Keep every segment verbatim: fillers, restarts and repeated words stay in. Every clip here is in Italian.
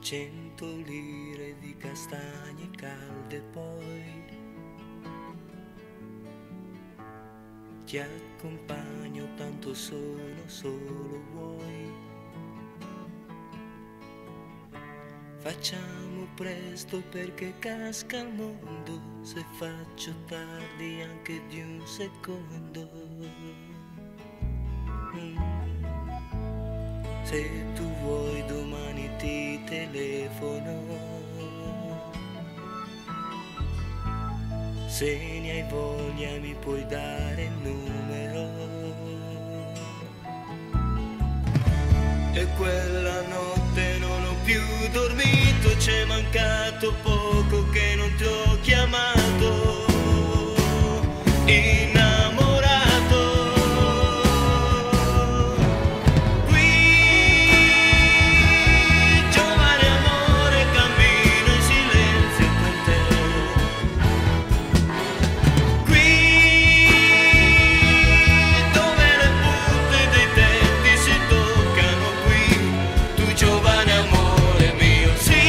Cento lire di castagne calde poi ti accompagno, tanto sono solo vuoi. Facciamo presto perché casca il mondo, se faccio tardi anche di un secondo. Mm. Se tu vuoi domani ti telefono, se ne hai voglia mi puoi dare il numero. E quella notte non ho più dormito, c'è mancato poco che non ti ho chiamato. Innamorato, qui giovane amore cammino in silenzio con te. Qui dove le punte dei denti si toccano, qui tu giovane amore mio, sì,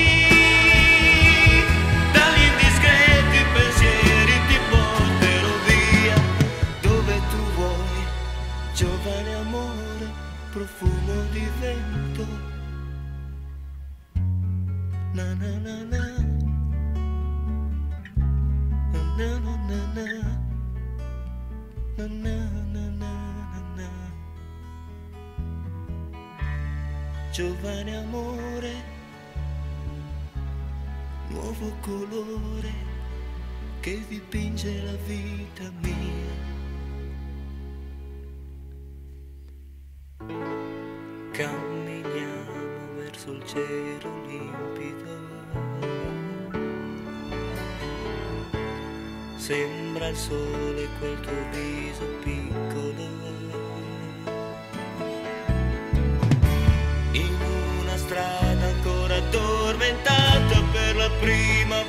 dagli indiscreti pensieri ti porterò via dove tu vuoi, giovane amore, profumo di vento. Na na na na, na na na na, na na na na na. Giovane amore, nuovo colore che dipinge la vita mia. Camminiamo verso il cielo limpido, sembra il sole quel tuo viso piccolo. In una strada ancora addormentata, per la prima